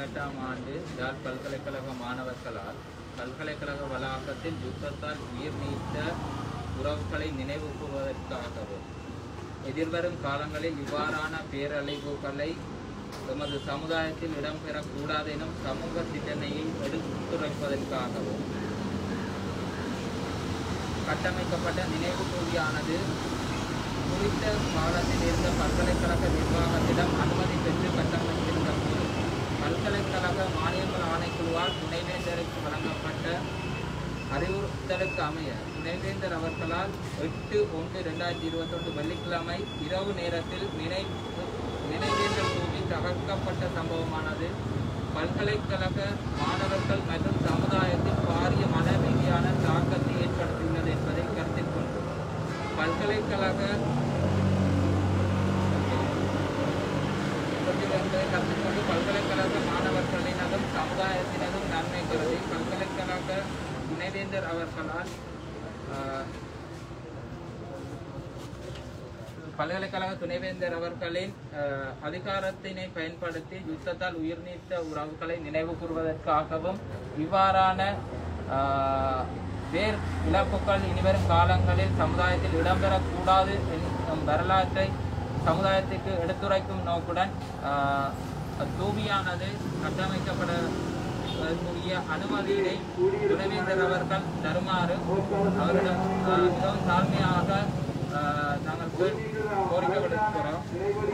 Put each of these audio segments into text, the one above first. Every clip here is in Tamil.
2018ஆம் ஆண்டு யாழ் பல்கலைக்கழக மாணவர்களால் பல்கலைக்கழக வளாகத்தில் யுத்தத்தால் உயிர் நீத்த உறவுகளை நினைவு கூறுவதற்காகவும் எதிர்வரும் காலங்களில் இவ்வாறான பேரழிவுகளை எமது சமுதாயத்தில் இடம்பெறக்கூடாது எனும் சமூக சிந்தனையை எடுத்துரைப்பதற்காகவும் கட்டமைக்கப்பட்ட நினைவு கூறியானது குறித்த காலத்தில் இருந்த பல்கலைக்கழக நிர்வாகத்திடம் அனுமதி பெற்று கட்டமைத்திருந்த போது பல்கலைக்கழக மானியங்கள் ஆணைக்குழுவால் துணைவேந்தருக்கு வழங்கப்பட்ட அறிவுறுத்தலுக்கு அமைய துணைவேந்தர் அவர்களால் 8/1/2021 வெள்ளிக்கிழமை இரவு நேரத்தில் நினைவேந்தல் தூவி தகர்க்கப்பட்ட சம்பவமானது பல்கலைக்கழக மாணவர்கள் மற்றும் சமுதாயத்தில் பாரிய மனரீதியான தாக்கத்தை ஏற்படுத்தியுள்ளது என்பதை கருத்தில் கொண்டு பல்கலைக்கழக மாணவர்களினதும் சமுதாயத்தினதும் நன்மை கருதி பல்கலைக்கழக துணைவேந்தர் அவர்களால் பல்கலைக்கழக துணைவேந்தர் அவர்களின் அதிகாரத்தினை பயன்படுத்தி யுத்தத்தால் உயிர் நீத்த உறவுகளை நினைவு கூறுவதற்காகவும் இவ்வாறான வேர் இழப்புகள் இனிவரும் காலங்களில் சமுதாயத்தில் இடம்பெறக்கூடாது என்னும் வரலாற்றை சமுதாயத்திற்கு எடுத்துரைக்கும் நோக்குடன் தூவியானது கட்டமைக்கப்படக்கூடிய அனுமதியினை துணைவேந்தர் அவர்கள் தருமாறு அவரிடம் மிகவும் தாழ்மையாக நாங்கள் கோரிக்கை விடுக்கிறோம்.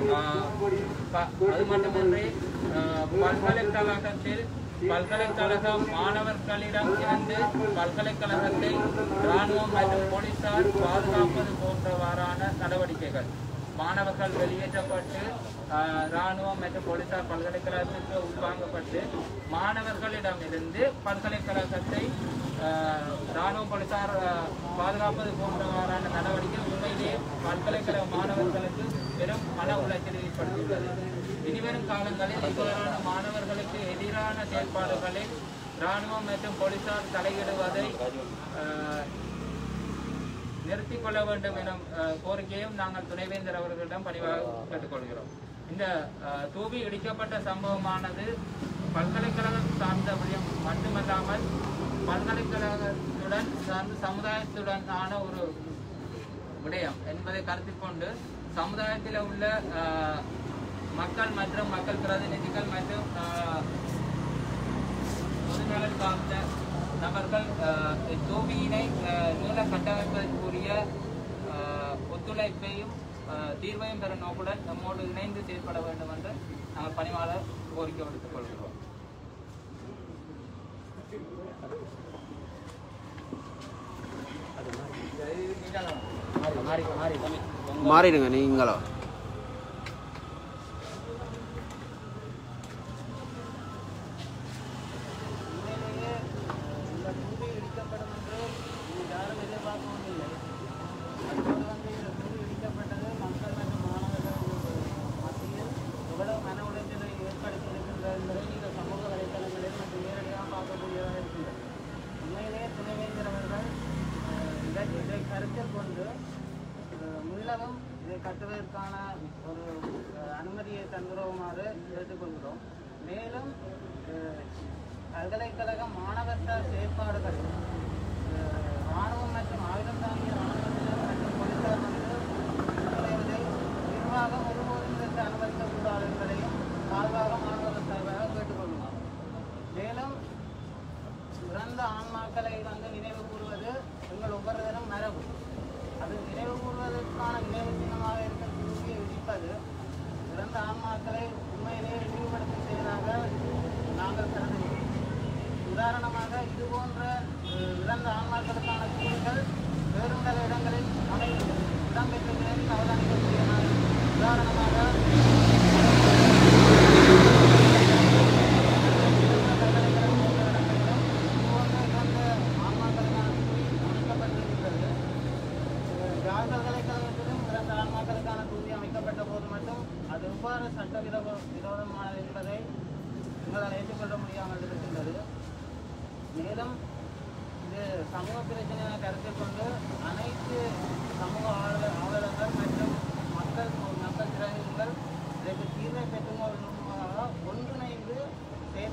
அது மட்டுமின்றி பல்கலைக்கழகத்தில் பல்கலைக்கழக மாணவர்களிடம் இருந்து பல்கலைக்கழகத்தை இராணுவம் மற்றும் போலீசார் பாதுகாப்பது போன்றவாறான நடவடிக்கைகள் மாணவர்கள் வெளியேற்றப்பட்டு இராணுவம் மற்றும் போலீசார் பல்கலைக்கழகத்திற்கு உள்வாங்கப்பட்டு மாணவர்களிடமிருந்து பல்கலைக்கழகத்தை இராணுவம் போலீசார் பாதுகாப்பது போன்றவாறான நடவடிக்கை உண்மையிலேயே பல்கலைக்கழக மாணவர்களுக்கு பெரும் மன உளைச்சலை ஏற்படுத்தியுள்ளது. இனிவரும் காலங்களில் இவ்வாறான மாணவர்களுக்கு எதிரான செயல்பாடுகளில் இராணுவம் மற்றும் போலீசார் தலையிடுவதை நிறுத்திக் கொள்ள வேண்டும் எனும் கோரிக்கையும் நாங்கள் துணைவேந்தர் அவர்களிடம் பணிவாக கேட்டுக்கொள்கிறோம். இந்த தூவி இடிக்கப்பட்ட சம்பவமானது பல்கலைக்கழகம் சார்ந்த விடயம் மட்டுமல்லாமல் பல்கலைக்கழகத்துடன் சார்ந்த சமுதாயத்துடனான ஒரு விடயம் என்பதை கருத்தில் கொண்டு சமுதாயத்தில் உள்ள மக்கள் மற்றும் மக்கள் பிரதிநிதிகள் மற்றும் பொதுநலன் சார்ந்த நபர்கள் தூவியினை நீள கட்டமைப்பதற்குரிய ஒத்துழைப்பையும் தீர்வையும் பெற நோக்குடன் நம்மோடு இணைந்து செயல்பட வேண்டும் என்று நாங்கள் பணிவாளர் கோரிக்கை விடுத்துக் கொள்கிறோம். மாறிடுங்க நீங்களோ. கட்டுவதற்கான ஒரு அனுமதியை தந்துருமாறு கேட்டுக்கொள்கிறோம். மேலும் பல்கலைக்கழக மாணவர்கள் செயற்பாடுகள் இராணுவம் மற்றும் ஆயுதம் தாங்கிய இராணுவத்தினர் மற்றும் போலீசார் வந்து நிர்வாகம் ஒருபோதும் இதற்கு அனுமதிக்கக்கூடாது என்பதையும் பாதுகாக மாணவர்கள் சார்பாக கேட்டுக்கொள்கிறோம். மேலும் இறந்த ஆன்மாக்களை வந்து நினைவு கூறுவது எங்கள் ஒவ்வொருவரும் மரபு. அது நினைவு கூறுவதற்கான நினைவு சின்னமாக இருக்கும் தூவியை விதிப்பது இறந்த ஆன்மாக்களை உண்மையிலேயே இழிவுபடுத்தும் செயலாக நாங்கள் கருதுகிறோம். உதாரணமாக இதுபோன்ற இறந்த ஆன்மாக்களுக்கான தூவிகள் வேறும் பல இடங்களில் இடம்பெற்ற நிலையில் அவதானிக்கக்கூடியன. உதாரணமாக பல்கலைக்கழகத்திலும் இறந்த ஆன்மாக்களுக்கான தூவி அமைக்கப்பட்ட போது மட்டும் அது எவ்வாறு விரோதமானது என்பதை எங்களால் ஏற்றுக்கொள்ள முடியாமல் இருக்கின்றது. மேலும் இது சமூக பிரச்சனையை கருத்தில் கொண்டு அனைத்து சமூக ஆவலங்கள் மற்றும் மக்கள் பிரதிநிதிகள் இதற்கு தீர்வை பெற்றுமாக ஒன்றிணைந்து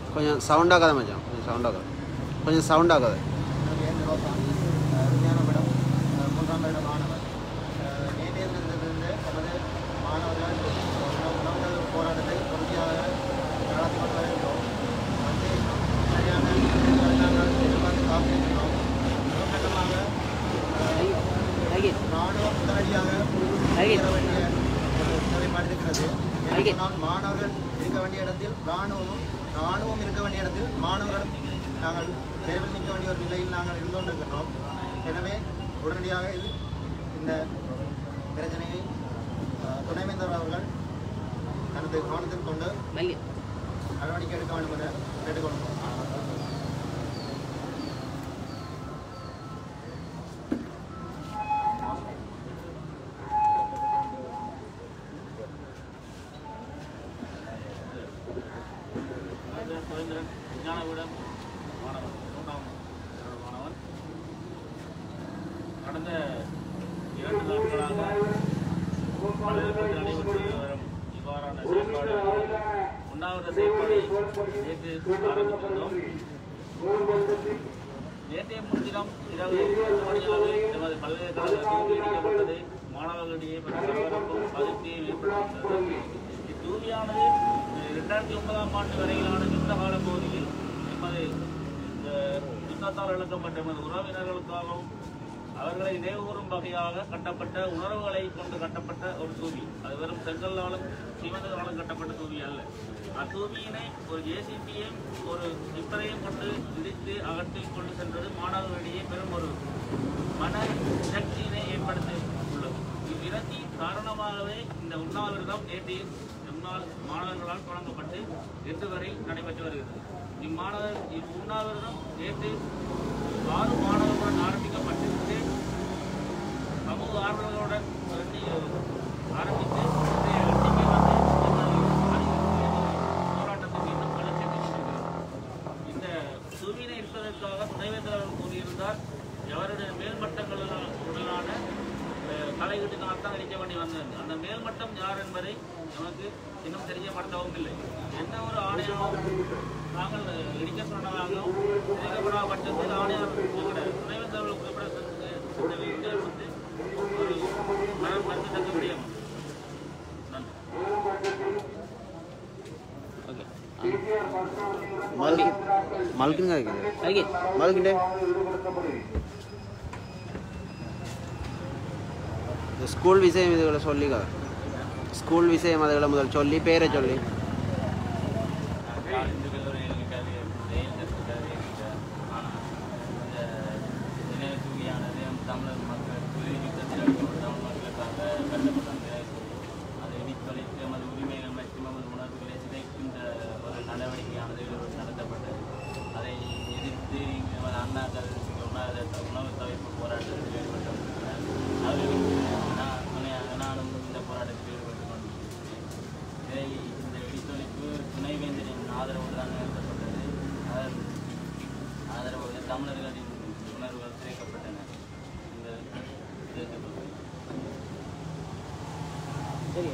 கொஞ்சம் சவுண்டாகாத மச்சான், கொஞ்சம் சவுண்டாகாத, கொஞ்சம் சவுண்டாகாத. விஞ்ஞானபடம் 3ஆம் வருட மாணவர். நேற்றைய தினத்திலிருந்து நமது மாணவர்கள் உணவு போராட்டத்தை உறுதியாக நடத்தி கொண்டு வருகிறோம். வந்து சரியான நாங்கள் எதிர்பார்த்து காத்திருக்கிறோம். முதற்கட்டமாக ராணுவம் உடனடியாக வேண்டிய ஒரு நிலைப்பாடு இருக்கிறது. ஏனென்றால் மாணவர்கள் இருக்க வேண்டிய இடத்தில் ராணுவம் இருக்க வேண்டிய இடத்தில் மாணவர்களும் நாங்கள் தேர்வில் நிற்க வேண்டிய ஒரு நிலையில் நாங்கள் இருந்து கொண்டிருக்கிறோம். எனவே உடனடியாக இந்த பிரச்சனையை துணைவேந்தர் அவர்கள் தனது கவனத்தில் கொண்டு நடவடிக்கை எடுக்க வேண்டும் என கேட்டுக்கொள்கிறோம். விஞ்ஞானபடம் மாணவன் 3ஆம் மாணவன் கடந்த 2 நாட்களாக பல்கலைக்கழகத்தில் நடைபெற்று வரும் இவ்வாறான செயல்பாடு 1வது செயல்பாடை நேற்று ஆரம்பித்திருந்தோம். நேற்றைய முன்தினம் இரவு 10 மணியாவது நமது பல்கலைக்கழகத்தில் இடிக்கப்பட்டது மாணவர்களிடையே பரபரப்பும் அதிருப்தியும் ஏற்பட்டிருந்தது. இத்தூவியானது 2009ஆம் ஆண்டு வரையிலான யுத்த கால பகுதியில் எமது யுத்தத்தால் இழக்கப்பட்ட எமது உறவினர்களுக்காகவும் அவர்களை நினைவுகூறும் வகையாக கட்டப்பட்ட உணர்வுகளை கொண்டு கட்டப்பட்ட ஒரு தூவி. அது வெறும் செங்கல்லாலும் சிமெண்டாலும் கட்டப்பட்ட தூவி அல்ல. அத்தூவியினை ஒரு ஜேசிபியையும் ஒரு டிப்பரையும் கொண்டு இடித்து அகற்றி கொண்டு சென்றது மாணவர்களிடையே பெரும் ஒரு மன விரக்தியினை ஏற்படுத்தி உள்ளது. இவ்விரக்தியின் காரணமாகவே இந்த உண்ணாவிரதம் நேற்று மாணவர்களால் தொடங்கப்பட்டு இன்று வரை நடைபெற்று வருகிறது. இவ்வுண்ணாவிரதம் நேற்று 6 மாணவர்களுடன் ஆரம்பிக்கப்பட்டிருந்து சமூக ஆர்வலர்களுடன் ஆரம்பித்து போராட்டத்தை மீண்டும் வளர்ச்சி. இந்த தூவினை இருப்பதற்காக துணைவேந்தர் கூறியிருந்தார். எவருடைய மேல்மட்டங்களுடனான தலையீட்டுக்காக தான் இடிக்க வேண்டி வந்தது. அந்த மேல்மட்டம் யார் என்பதை நமக்கு இன்னும் தெரியப்படுத்தவும் இல்லை. எந்த ஒரு ஆணையாகவும் நாங்கள் இடிக்க சொன்னதாகவும் இடிக்கப்படாத பட்சத்தில் ஆணையார் துணைவேந்தர்கள் குறிப்பிட வீட்டில் வந்து ஒரு மறுத்தக்க முடியும். ஸ்கூல் விஷயம் இதுகளை சொல்லிக்க, ஸ்கூல் விஷயம் அதுகளை முதல் சொல்லி பேரை சொல்லி. தமிழர் மக்கள் தமிழ் மக்களுக்காக கட்டப்பட்ட அதை இடித்தொழித்து நமது உரிமைகள் மற்றும் நமது உணர்வுகளை சிதைக்கின்ற ஒரு நடவடிக்கையானது நடத்தப்பட்டது. அதை எதிர்த்து நமது அண்ணாக்கள் உணவு தவிர்ப்பு போராட்டத்தில் ஈடுபட்டுள்ளனர். நானும் இந்த போராட்டத்தில் ஈடுபட்டு கொண்டிருக்கிறேன். இந்த இடித்தொழிப்பு துணைவேந்தரின் ஆதரவோடு தான் நடத்தப்பட்டது. அதன் ஆதரவோடு தமிழர்களின் உணர்வுகள் சிதைக்கப்பட்டன. சரியா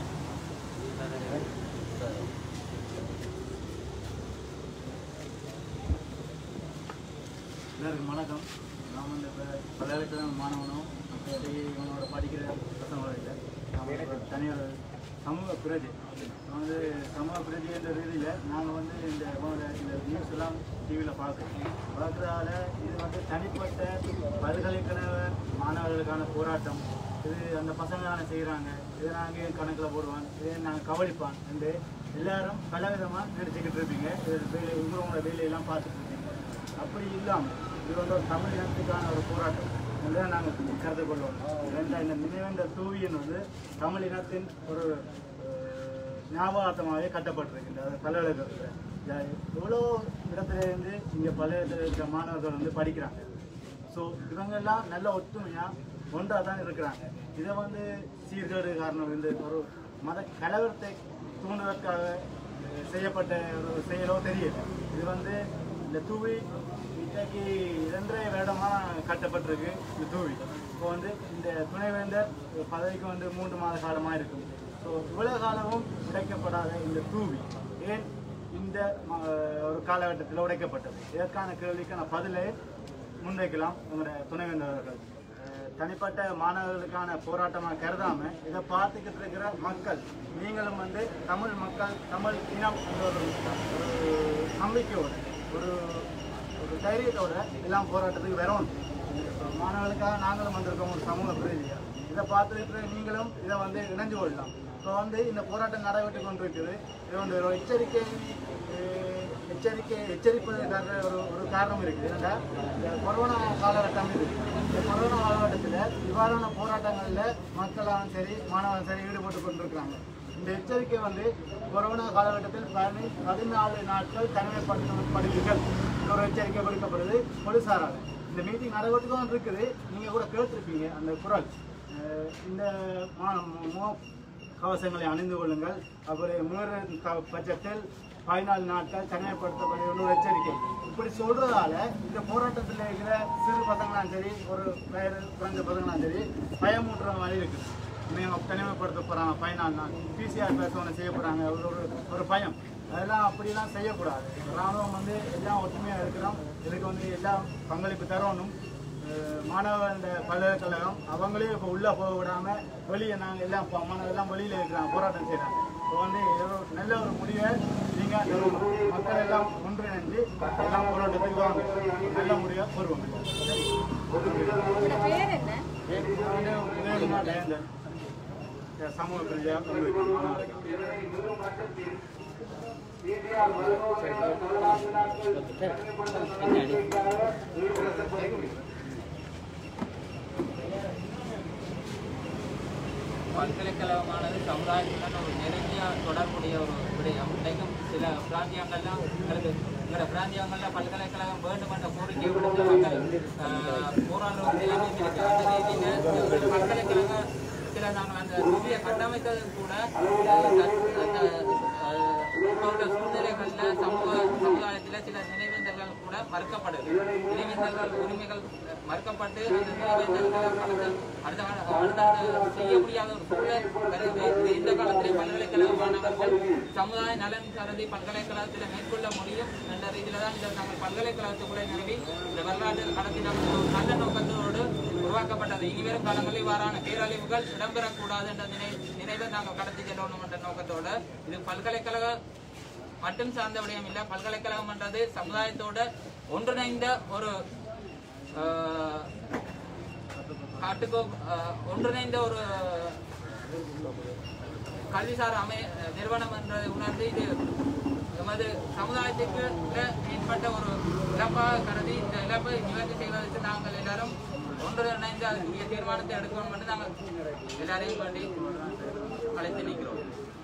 எல்லாருக்கும் வணக்கம். நான் வந்து இப்போ பல்கலைக்கழக மாணவனும் இவனோட படிக்கிற பசங்களோட நாம் தனியார் சமூக பிரதி வந்து சமூக பிரதி என்ற ரீதியில் நாங்கள் வந்து இந்த நியூஸ் எல்லாம் டிவியில் பார்க்குறதால இது வந்து தனிப்பட்ட பல்கலைக்கழக மாணவர்களுக்கான போராட்டம். இது அந்த பசங்களான செய்கிறாங்க, இதை நாங்கள் கணக்கில் போடுவான், இதை நாங்கள் கவனிப்பான் என்று எல்லாரும் பலவிதமாக நினச்சிக்கிட்டு இருப்பீங்க. இவங்களோட வேலையெல்லாம் பார்த்துட்டு இருப்பீங்க. அப்படி இல்லாமல் இது வந்து ஒரு தமிழ் இனத்துக்கான ஒரு போராட்டம் என்று நாங்கள் கருத்து கொள்வோம். இந்த நினைவேந்த தூவியின் வந்து தமிழ் இனத்தின் ஒரு ஞாபகார்த்தமாகவே கட்டப்பட்டிருக்கு. அது பல்கலைக்கழகத்தில் எவ்வளோ இடத்துலேருந்து இங்கே பல்கலைக்கழகத்தில் இருக்கிற மாணவர்கள் வந்து படிக்கிறாங்க. ஸோ இவங்கெல்லாம் நல்ல ஒற்றுமையாக ஒன்றாக தான் இருக்கிறாங்க. இதை வந்து சீர்கேடு காரணம் இந்த ஒரு மத கலவரத்தை தூண்டுவதற்காக செய்யப்பட்ட ஒரு செயலோ தெரியல. இது வந்து இந்த தூவி இன்றைக்கு 2.5 வருடமாக கட்டப்பட்டிருக்கு. இந்த தூவி இப்போ வந்து இந்த துணைவேந்தர் பதவிக்கு வந்து 3 மாத காலமாக இருக்கும். ஸோ இவ்வளோ காலமும் உடைக்கப்படாத இந்த தூவி ஏன் இந்த ஒரு காலகட்டத்தில் உடைக்கப்பட்டது. இதற்கான கேள்விக்கான பதிலை முன்வைக்கலாம் உங்களுடைய துணைவேந்தர்கள். தனிப்பட்ட மாணவர்களுக்கான போராட்டமாக கருதாம இதை பார்த்துக்கிட்டு இருக்கிற மக்கள், நீங்களும் தமிழ் மக்கள், தமிழ் இனம் ஒரு நம்பிக்கையோட ஒரு தைரியத்தோட எல்லாம் போராட்டத்துக்கு வரணும். மாணவர்களுக்காக நாங்களும் வந்திருக்கோம் ஒரு சமூக பிரதிநிதியாக. இதை பார்த்துக்கிட்டு நீங்களும் இதை இணைஞ்சு கொள்ளலாம். இப்போ இந்த போராட்டம் நடைபெற்று கொண்டிருக்குது. இது ஒரு எச்சரிப்பதற்காக ஒரு காரணம் இருக்குது. ஏன்னா இந்த கொரோனா காலகட்டம் இருக்குது. இந்த கொரோனா காலகட்டத்தில் இவ்வாறான போராட்டங்களில் மக்களாலும் சரி மாணவர்களும் சரி ஈடுபட்டு கொண்டிருக்கிறாங்க. இந்த எச்சரிக்கை கொரோனா காலகட்டத்தில் 14 நாட்கள் தனிமைப்படுத்தப்படுவீர்கள் ஒரு எச்சரிக்கை விடுக்கப்படுது போலீசாரால். இந்த மீட்டிங் நடைபெற்று தான் இருக்குது. நீங்கள் கூட கேட்டிருப்பீங்க அந்த குரல். இந்த கவசங்களை அணிந்து கொள்ளுங்கள், அப்புறம் பட்சத்தில் 14 நாட்கள் தனிமைப்படுத்தப்பட்ட ஒரு எச்சரிக்கை இப்படி சொல்றதால இந்த போராட்டத்தில் இருக்கிற சிறு பசங்களாம் சரி ஒரு வயது குறைஞ்ச பசங்களாம் சரி பயமூட்டுற மாதிரி இருக்குது. இவங்க தனிமைப்படுத்த போறாங்க, 14 நாள் பிசிஆர் பேசவனை செய்ய போறாங்க, ஒரு பயம். அதெல்லாம் அப்படிலாம் செய்யக்கூடாது. ராணுவம் எல்லாம் ஒற்றுமையாக இருக்கிறோம். இதுக்கு எல்லாம் பங்களிப்பு தரணும். மாணவர் பல்கலைக்கழகம் அவங்களே இப்போ உள்ளே போக விடாமல் வெளியே நாங்கள் எல்லாம் மாணவர்கள்லாம் வெளியில் இருக்கிறாங்க, போராட்டம் செய்கிறாங்க. இப்போ நல்ல ஒரு முடிவை நீங்கள் மக்கள் எல்லாம் ஒன்றிணைந்து எல்லாம் போராட்டத்துக்கு வாங்க, நல்ல முடிவை வருவாங்க. உதயகுமார் ஜெயந்தன், சமூக பிரதியாக பல்கலைக்கழகமானது சமுதாயத்துடன் ஒரு நெருங்கிய தொடர்புடைய ஒரு விடயம். இன்றைக்கும் சில பிராந்தியங்கள்லாம் எங்களோட பிராந்தியங்களில் பல்கலைக்கழகம் வேண்டும் என்ற கோரிக்கை விடுத்து மக்கள் போராடுற நிலைமை இருக்கு. அந்த ரீதியில் பல்கலைக்கழகத்தில் நாங்கள் அந்த புதிய கட்டமைத்தது கூட இப்போ உள்ள சூழ்நிலைகளில் சமுதாயத்தில் சில நினைவேந்தல்கள் கூட மறுக்கப்படுது. நினைவேந்தல்கள் உரிமைகள் மறுக்கப்பட்டு அந்த நினைவேந்தல்களை அடுத்த செய்ய முடியாத ஒரு சூழல் வருது. இந்த காலத்திலே பல்கலைக்கழக மாணவர்கள் சமுதாய நலன் கருதி பல்கலைக்கழகத்தில் மேற்கொள்ள முடியும் என்ற ரீதியில தான் இந்த நாங்கள் பல்கலைக்கழகத்துக்குள்ளே நிறுவி இந்த வரலாற்று கடத்தின நல்ல நோக்கத்தோடு உருவாக்கப்பட்டது. இனிவரும் காலங்களில் இவ்வாறான பேரழிவுகள் இடம்பெறக்கூடாது என்ற நினைவை நாங்கள் கடத்தி செல்லணும் என்ற நோக்கத்தோடு இது பல்கலைக்கழக மட்டும் சார்ந்த விடயம் இல்லை. பல்கலைக்கழகம் என்றது சமுதாயத்தோட ஒன்றிணைந்த ஒரு ஒன்றிணைந்த ஒரு கல்விசார் நிறுவனம் என்றதை உணர்ந்து இது எமது சமுதாயத்திற்கு ஏற்பட்ட ஒரு இழப்பாக கருதி இந்த இழப்பை நிவர்த்தி செய்வதற்கு நாங்கள் எல்லாரும் ஒன்றிணைந்து அதற்குரிய தீர்மானத்தை எடுக்கணும் என்று நாங்கள் எல்லாரையும் வேண்டி அழைத்து நிற்கிறோம்.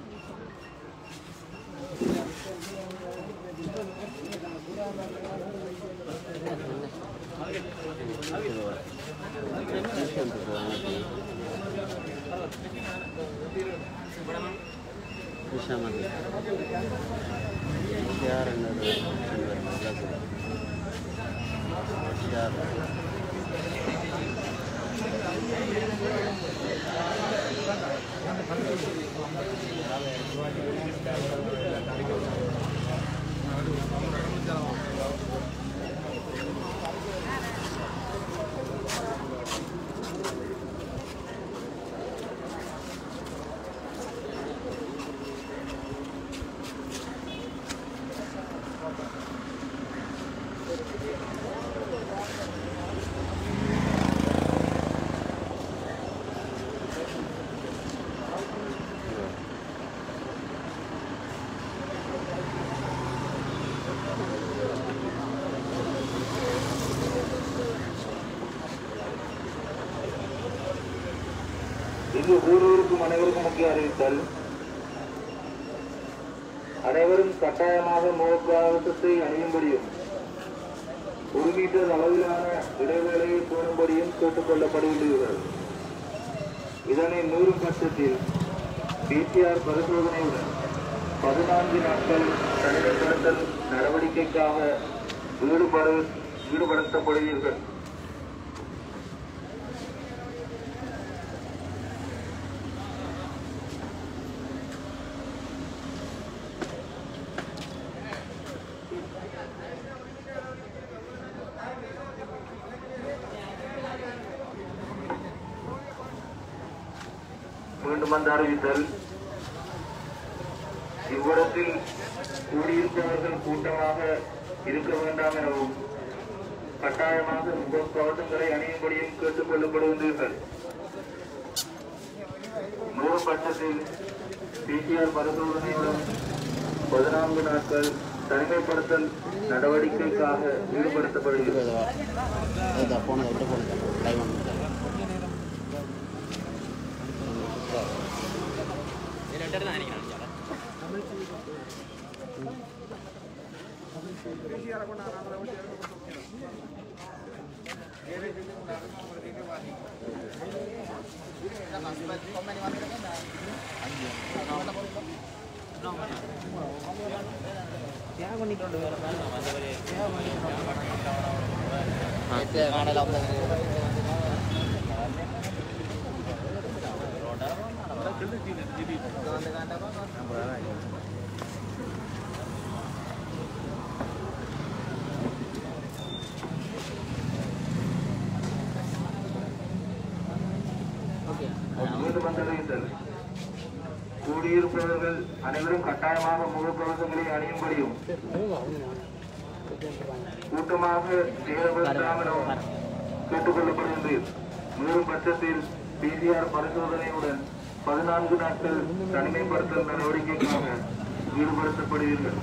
இங்கு ஒவ்வொருவருக்கும் அனைவருக்கும் முக்கிய அறிவித்தல். அனைவரும் கட்டாயமாக முகக்கவசத்தை அணியும்படியும் 1 மீட்டர் அளவிலான இடைவேளையை பேணும்படியும் கேட்டுக் கொள்ளப்படுகின்றீர்கள். இதனை மீறும் பட்சத்தில் பிசிஆர் பரிசோதனையுடன் 14 நாட்கள் தனிமைப்படுத்தல் நடவடிக்கைக்காக ஈடுபடுத்தப்படுவீர்கள். மீண்டும் அந்த அறிவித்தல். இவ்விடத்தில் கூடியிருப்பவர்கள் கூட்டமாக இருக்க வேண்டாம் எனவும் கட்டாயமாக முகக்கவசங்களை அணியும்படியும் கேட்டுக் கொள்ளப்படுகின்றீர்கள். 100 பட்சத்தில் PCR பரிசோதனையுடன் 14 நாட்கள் தனிமைப்படுத்தல் நடவடிக்கைக்காக ஈடுபடுத்தப்படுகிறது. கூடியிருப்பவர்கள் அனைவரும் கட்டாயமாக முகக்கவசங்களை அணியும்படியும் கூட்டமாக சேரவேண்டாம் கேட்டுக் கொள்ளப்படுகின்றீர். 100 பட்சத்தில் PCR பரிசோதனையுடன் 14 நாட்கள் தனிமைப்படுத்தல் நடவடிக்கைக்காக ஈடுபடுத்தப்படுவீர்கள்.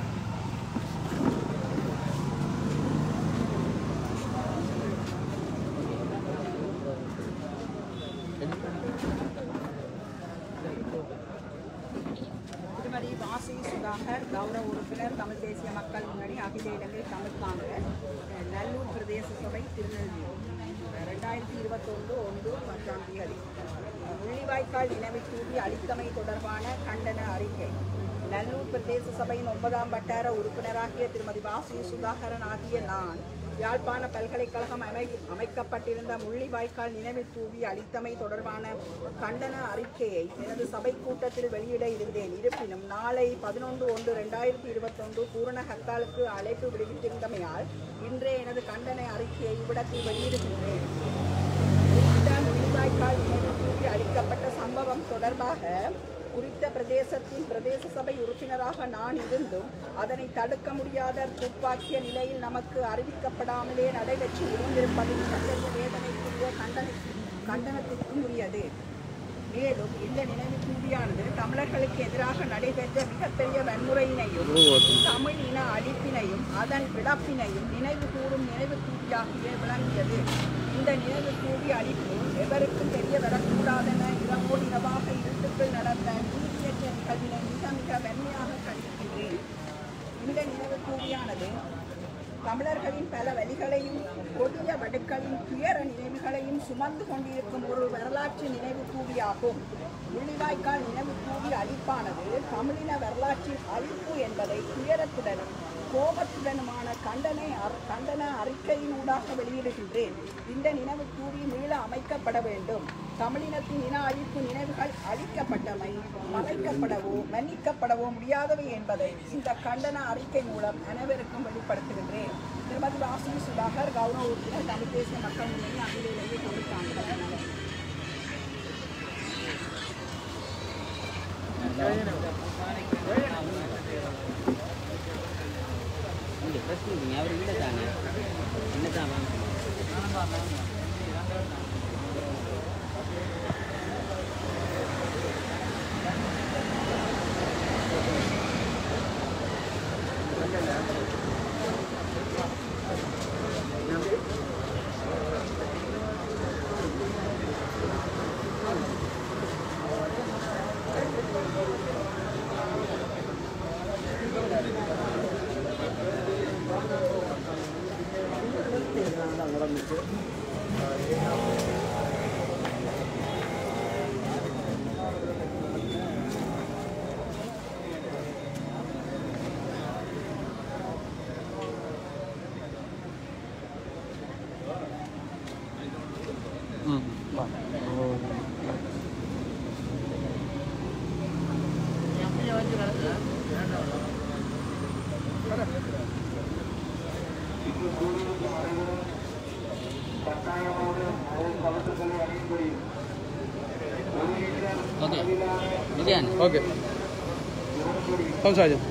திருமதி வாசி சுதாகர் கௌரவ உறுப்பினர் தமிழ் தேசிய மக்கள் முன்னணி அகில இலங்கை தமிழ் காங்கிரஸ் நல்லூர் பிரதேச சபை திருநெல்வேலி 2021 முள்ளிவாய்க்கால் நினைவு கூறி அளித்தமை தொடர்பான கண்டன அறிக்கை. நல்லூர் பிரதேச சபையின் 9ஆம் வட்டார உறுப்பினராகிய திருமதி வாசி சுதாகரன் ஆகிய நான் யாழ்ப்பாண பல்கலைக்கழகம் அமைக்கப்பட்டிருந்த முள்ளிவாய்க்கால் நினைவு தூவி அளித்தமை தொடர்பான கண்டன அறிக்கையை எனது சபை கூட்டத்தில் வெளியிட இருந்தேன். இருப்பினும் நாளை 11/1/2021 பூரண ஹர்த்தாலுக்கு அழைப்பு விடுவித்திருந்தமையால் இன்றே எனது கண்டன அறிக்கையை இவ்விடத்தில் வெளியிடுகின்றேன். முள்ளிவாய்க்கால் நினைவு தூவி அளிக்கப்பட்ட சம்பவம் தொடர்பாக குறித்த பிரதேசத்தின் பிரதேச சபை உறுப்பினராக நான் இருந்தும் அதனை தடுக்க முடியாத துப்பாக்கிய நிலையில் நமக்கு அறிவிக்கப்படாமலே நடைபெற்று முடிந்திருப்பது மிகப்பெரிய வேதனைக்குரிய கண்டனத்திற்கும் உரியது. மேலும் இந்த நினைவு தூவியானது தமிழர்களுக்கு எதிராக நடைபெற்ற மிகப்பெரிய வன்முறையினையும் தமிழ் இன அழிப்பினையும் அதன் இழப்பினையும் நினைவு கூறும் நினைவு தூவியாகவே விளங்கியது. இந்த நினைவு தூவி அழிப்பு எவருக்கும் தெரிய வரக்கூடாதென இரவோடு இரவாக இருட்டுக்குள் நடந்த நீதியற்ற நிகழ்வினை மிக மிக வன்மையாக கண்டிக்கின்றேன். இந்த நினைவு தூவியானது தமிழர்களின் பல வழிகளையும் கொடிய வடுக்களின் துயர நினைவுகளையும் சுமந்து கொண்டிருக்கும் ஒரு வரலாற்று நினைவு தூவியாகும். முள்ளிவாய்க்கால் நினைவு தூவி அழிப்பானது தமிழின வரலாற்றின் அழிப்பு என்பதை துயரத்துடனும் கோபத்துடனுமான கண்டன அறிக்கையினூடாக வெளியிடுகின்றேன். இந்த நினைவு தூவி மீள அமைக்கப்பட வேண்டும். தமிழினத்தின் இன அழிப்பு நினைவுகள் அழிக்கப்பட்டமை மறைக்கப்படவோ மன்னிக்கப்படவோ முடியாதவை என்பதை இந்த கண்டன அறிக்கை மூலம் அனைவருக்கும் வெளிப்படுத்துகின்றேன். திருமதி வாசி சுதாகர் கௌரவ உறுப்பினர் தமிழ் தேசிய மக்கள் முன்னணி அகில இலங்கை தமிழ் காங்கிரஸ். அவர் இல்லை தானே என்ன தான் கட்டாயமாக கவசங்களை அணியும்படியும் 1 லிட்டர் ஓகே விஜயன் ஓகே சம்சாஜன்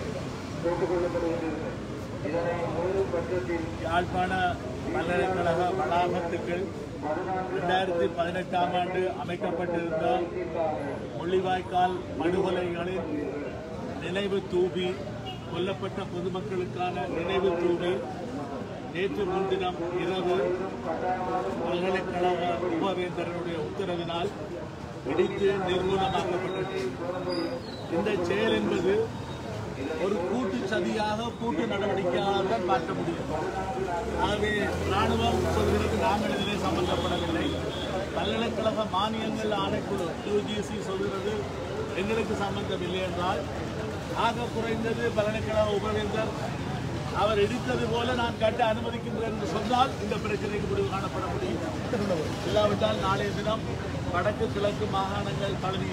யாழ்ப்பாண பல்கலைக்கழக வளாகத்துக்குள் 2018ஆம் ஆண்டு அமைக்கப்பட்டிருந்த முள்ளிவாய்க்கால் படுகொலைகளின் நினைவு தூபி கொல்லப்பட்ட பொதுமக்களுக்கான நினைவு தூபி நேற்று முன்தினம் இரவு பல்கலைக்கழக உபவேந்தரனுடைய உத்தரவினால் இடித்து நிர்மூலமாக்கப்பட்டது. இந்த செயல் என்பது ஒரு கூட்டு சதியாக கூட்டு நடவடிக்கையாக தான் பார்க்க முடியும். ஆகவே ராணுவம் சொல்கிறது நாங்கள் இதிலே சம்பந்தப்படவில்லை. பல்கலைக்கழக மானியங்கள் ஆணைக்குழு UGC சொல்கிறது எங்களுக்கு சம்பந்தம் இல்லை என்றால் ஆக குறைந்தது பல்கலைக்கழக உபவேந்தர் அவர் இடித்தது போல நான் கட்ட அனுமதிக்கின்றேன் என்று சொன்னால் இந்த பிரச்சனைக்கு முடிவு காணப்பட முடியும். இல்லாவிட்டால் நாளைய தினம் வடக்கு கிழக்கு மாகாணங்கள் தழுவிய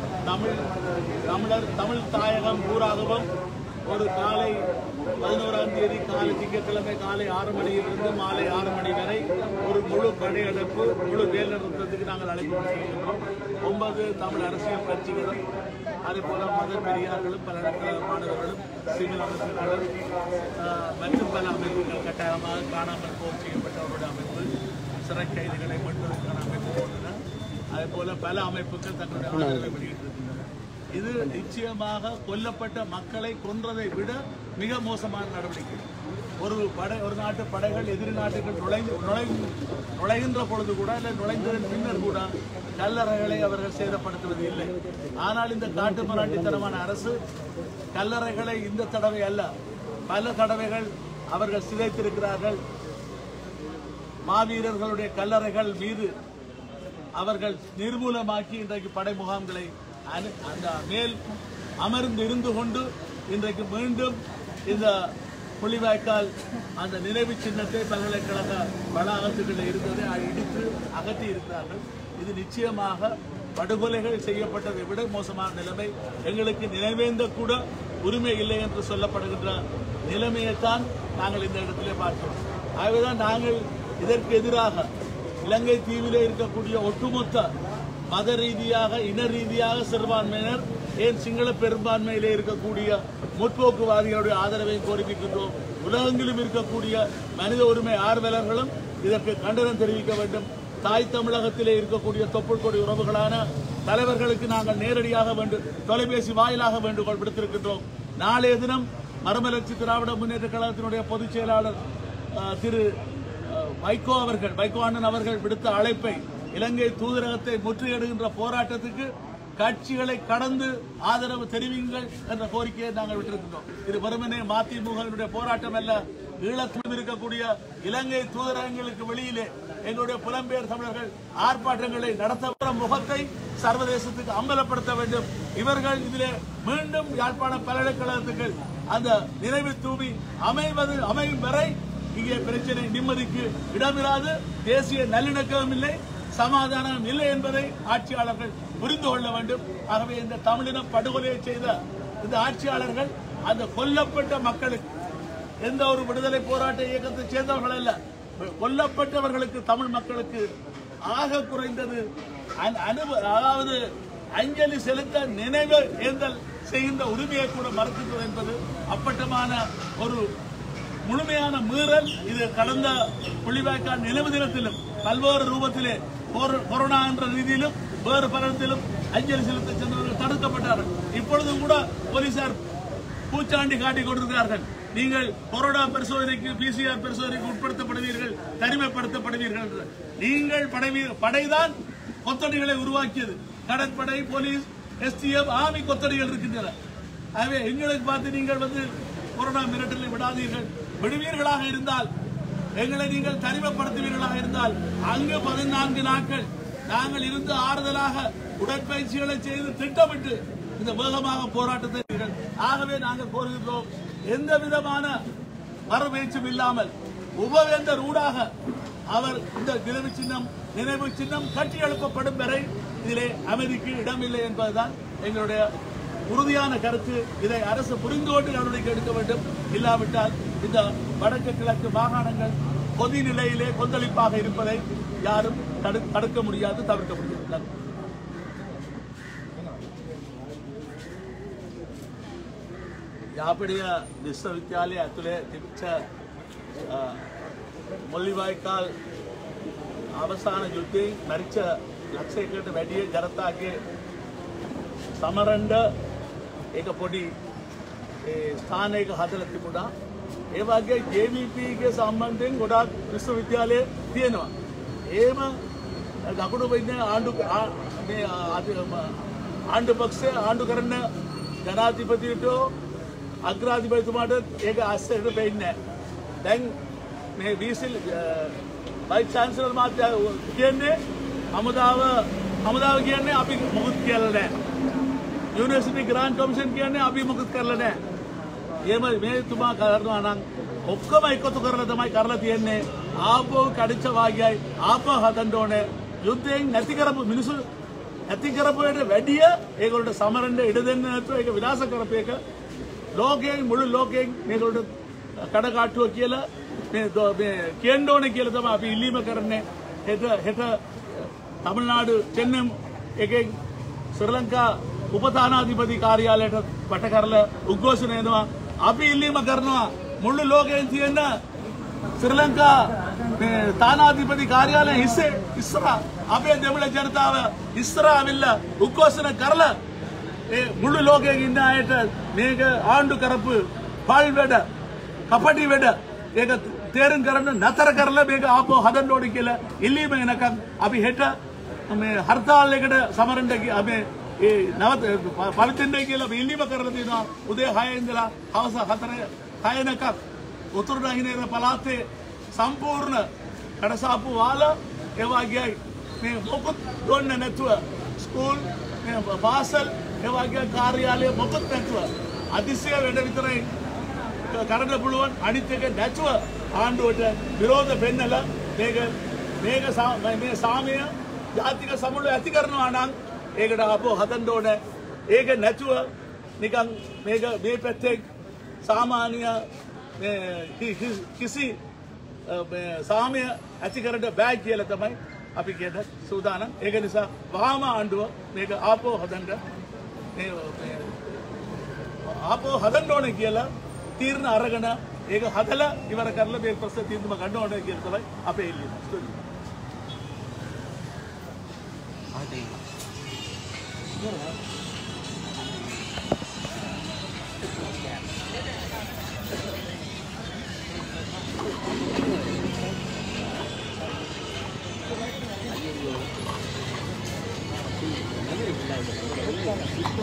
தமிழ் தாயகம் பூராகவும் ஒரு காலை 11ஆம் தேதி காலை திங்கட்கிழமை காலை 6 மணியிலிருந்து மாலை 6 மணி வரை ஒரு முழு படையெடுப்பு முழு வேல் நிறுத்தத்துக்கு நாங்கள் அழைப்பு விடுக்கின்றோம். 9 தமிழ் அரசியல் கட்சிகளும் அதேபோல மத பெரியார்களும் பல்கலைக்கழக மாணவர்களும் சிவில் அமைப்புகளும் மற்றும் பல அமைப்புகள் கட்டாயமாக காணாமல் போர் செய்யப்பட்டவருடைய அமைப்பு சிறை கைதிகளை மீட்பதற்கான அமைப்பு போன்றன அதேபோல பல அமைப்புகள் தங்களுடைய ஆதரவை வெளியிட்டிருக்கின்றன. இது நிச்சயமாக கொல்லப்பட்ட மக்களை கொன்றதை விட மிக மோசமான நடவடிக்கை. ஒரு நாட்டு படைகள் எதிரி நாட்டுகள் நுழைகின்ற பொழுது கூட இல்லை நுழைந்ததன் பின்னர் கூட கல்லறைகளை அவர்கள் சேதப்படுத்துவது இல்லை. ஆனால் இந்த காட்டுமிராண்டித்தனமான அரசு கல்லறைகளை இந்த தடவை அல்ல பல தடவைகள் அவர்கள் சிதைத்திருக்கிறார்கள். மாவீரர்களுடைய கல்லறைகள் மீது அவர்கள் நிர்மூலமாக்கி இன்றைக்கு படை முகாம்களை அந்த மேல் அமர்ந்து இருந்து கொண்டு இன்றைக்கு மீண்டும் இந்த முள்ளிவாய்க்கால் அந்த நினைவு சின்னத்தை பல்கலைக்கழக வளாகத்துகளில் இருந்ததை இடித்து அகற்றி இருக்கிறார்கள். இது நிச்சயமாக படுகொலைகள் செய்யப்பட்டதை விட மோசமான நிலைமை. எங்களுக்கு நினைவேந்த கூட உரிமை இல்லை என்று சொல்லப்படுகின்ற நிலைமையைத்தான் நாங்கள் இந்த இடத்திலே பார்க்கிறோம். ஆகவேதான் நாங்கள் இதற்கு எதிராக இலங்கை தீவிலே இருக்கக்கூடிய ஒட்டுமொத்த மத ரீதியாக இன ரீதியாக சிறுபான்மையினர் ஏன் சிங்கள பெரும்பான்மையிலே இருக்கக்கூடிய முற்போக்குவாதிகளுடைய ஆதரவை கோரிக்கின்றோம். உலகெங்கிலும் இருக்கக்கூடிய மனித உரிமை ஆர்வலர்களும் இதற்கு கண்டனம் தெரிவிக்க வேண்டும். தாய் தமிழகத்திலே இருக்கக்கூடிய தொப்புள் கொடி உறவுகளான தலைவர்களுக்கு நாங்கள் நேரடியாக தொலைபேசி வாயிலாக வேண்டுகோள் விடுத்திருக்கின்றோம். நாளைய தினம் மறுமலர்ச்சி திராவிட முன்னேற்ற கழகத்தினுடைய பொதுச் செயலாளர் திரு வைகோ அண்ணன் அவர்கள் விடுத்த அழைப்பை இலங்கை தூதரகத்தை முற்றுகையிடுகின்ற போராட்டத்துக்கு கட்சிகளை கடந்து ஆதரவு தெரிவிங்கள் என்ற கோரிக்கையை நாங்கள் விட்டிருக்கின்றோம். இது வெறுமனே மதிமுகவினுடைய போராட்டம் அல்ல. ஈழத்தில் இருக்கக்கூடிய இலங்கை தூதரகங்களுக்கு வெளியிலே எங்களுடைய புலம்பெயர் தமிழர்கள் ஆர்ப்பாட்டங்களை நடத்த முகத்தை சர்வதேசத்துக்கு அம்பலப்படுத்த வேண்டும். இவர்கள் இதிலே மீண்டும் யாழ்ப்பாண பல்கலைக்கழகத்துக்கு அந்த நினைவு தூவி அமையும் வரை இங்கே பிரச்சனை நிம்மதிக்கு இடமில்லாது. தேசிய நல்லிணக்கம் இல்லை, சமாதானம் இல்லை என்பதை ஆட்சியாளர்கள் புரிந்து கொள்ள வேண்டும். ஆகவே இந்த தமிழின படுகொலையை செய்த இந்த ஆட்சியாளர்கள் அந்த கொல்லப்பட்ட மக்களுக்கு எந்த ஒரு விடுதலை போராட்ட இயக்கத்தை சேர்ந்தவர்கள் அல்ல, கொல்லப்பட்டவர்களுக்கு தமிழ் மக்களுக்கு ஆக குறைந்தது அதாவது அஞ்சலி செலுத்த நினைவு ஏந்தல் செய்கின்ற உரிமையை கூட மறுக்கின்றது என்பது அப்பட்டமான ஒரு முழுமையான மீறல். இது கடந்த முள்ளிவாய்க்கால் நினைவு தினத்திலும் பல்வேறு ரூபத்திலே கொரோனா என்ற ரீதியிலும் வேறு பலத்திலும் அஞ்சலி செலுத்த சென்றவர்கள் தடுக்கப்பட்டார்கள். இப்பொழுதும் கூட போலீசார் பூச்சாண்டி காட்டிக் கொண்டிருக்கிறார்கள். நீங்கள் கொரோனா பரிசோதனைக்கு PCR பரிசோதனைக்கு உட்படுத்தப்படுவீர்கள், தனிமைப்படுத்தப்படுவீர்கள் என்று. நீங்கள் படைதான் கொத்தடிகளை உருவாக்கியது. கடற்படை, போலீஸ், STF, ஆர்மி கொத்தடிகள் இருக்கின்றன. ஆகவே எங்களுக்கு பார்த்து நீங்கள் கொரோனா மிரட்டலை விடாதீர்கள். விடுவீர்களாக இருந்தால், எங்களை நீங்கள் தனிமைப்படுத்துவீர்களாக இருந்தால் அங்கு 14 நாட்கள் நாங்கள் இருந்து ஆறுதலாக உடற்பயிற்சிகளை செய்து திட்டமிட்டு இந்த வேகமாக போராட்டத்தை. ஆகவே நாங்கள் கோருகின்றோம், எந்த விதமான மறுபேச்சும் இல்லாமல் உபவேந்தர் ஊடாக அவர் இந்த நினைவு சின்னம் கட்டி எழுப்பப்படும் வரை இதிலே அமைதிக்கு இடமில்லை என்பதுதான் எங்களுடைய உறுதியான கருத்து. இதை அரசு புரிந்து கொண்டு நடவடிக்கை எடுக்க வேண்டும். இல்லாவிட்டால் இந்த வடக்கு கிழக்கு மாகாணங்கள் பொது நிலையிலே கொந்தளிப்பாக இருப்பதை யாரும் தடுக்க முடியாது, தவிர்க்க முடியாது. යාපඩිය විශ්වවිද්‍යාලය ඇතුලේ තිබිච්ච මොල්ලිවායිකාල් අවසාන යුද්ධයෙන් මැරිච්ච ලක්ෂයකට වැඩි ජනතාවගේ සමරන්න ඒක පොඩි ස්ථානයක හදලා තිබුණා. ඒ වගේ JVP ගේ සම්බන්ධයෙන් ගොඩාක් විශ්වවිද්‍යාලය තියෙනවා. ඒම දකුණු වෙන්නේ ආණ්ඩු පක්ෂය ආණ්ඩු කරන ජනාධිපතිට අග්‍රාධිපතිතුමාට ඒක ඇස්සට වෙන්නේ නැහැ. දැන් මේ වීසිල් වයිස් චාන්සලර් මහත්තයා කියන්නේ හමුදාව කියන්නේ අපි මොකුත් කියලා නැහැ. යුනිවර්සිටි ග්‍රාන්ට් කමිෂන් කියන්නේ අපි මොකුත් කරලා නැහැ. එහෙම මේ තුමා කරනවා නම් ඔක්කොම එකතු කරලා තමයි කරලා තියෙන්නේ. ආපෝ කඩිච්ච වාගයයි ආපෝ හදන්න ඕනේ. යුද්ධයෙන් නැති කරපු මිනිස්සු නැති කරපුවට වැඩිය ඒගොල්ලන්ට සමරන්න ඉඩ දෙන්න නැතුව ඒක විනාශ කරපේක ලෝකයෙන් මුළු ලෝකයෙන් මේගොල්ලන්ට කඩකාට්ටුව කියලා මේ කියන්න ඕනේ කියලා තමයි අපි ඉල්ලීම කරන්නේ. හෙට තමිල්නාඩු චෙන්නම් එකෙන් ශ්‍රී ලංකා උපතානාධිපති කාර්යාලයට වට කරලා උද්ඝෝෂණ එනවා. අපි ඉල්ලීම කරනවා මුළු ලෝකයෙන් තියෙන ශ්‍රී ලංකා තානාධිපති කාර්යාලය ඉස්සරහා අපේ දෙමළ ජනතාව ඉස්සරහා ඇවිල්ලා උද්ඝෝෂණ කරලා ඒ මුළු ලෝකයෙන් ඉන්න අයට මේක ආණ්ඩු කරපු පල් වැඩ කපටි වැඩ ඒක තේරුම් කරන්න නතර කරලා මේක ආපහු හදන්න ඕනේ කියලා ඉල්ලීම එනකම් අපි හෙට මේ හර්තාල් එකට සමරන්න අපි ඒ නවත පවතින්නේ කියලා අපි ඉල්ලීම කරලා තියෙනවා. උදේ 6 ඉඳලා හවස 4 6 උතුරු නැගෙනහිර පළාතේ සම්පූර්ණ කඩසාප්පු වාල ඒ වගේ මේ මොකුත් දුන්න නැතුව ස්කූල් මේ පාසල් ඒ වගේ කාර්යාලය මොකුත් නැතුව අදිසිය වැඩ විතරයි කරන්න පුළුවන්. අනිත් එක නැතුව ආණ්ඩුවට විරෝධ පෙන්නලා මේක මේ සාමය ජාතික සමුළු ඇති කරනවා නම් ඒකට අපෝ හදන්න ඕනේ. ඒක නැතුව නිකන් මේක මේ පැත්තේ සාමාන්‍ය කිසි සාමය ඇති කරන්න බෑ කියලා තමයි අපි කියන සූදානම්. ඒක නිසා වහාම ආණ්ඩුව මේක ආපෝ හදන්න ඕනේ කියලා තීරණ අරගෙන ඒක හදලා ඉවර කරලා මේ ප්‍රශ්න තීන්දුව ගන්න ඕනේ කියලා තමයි අපේ ඉල්ලීම.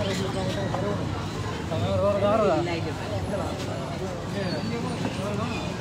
Sama orang-orang.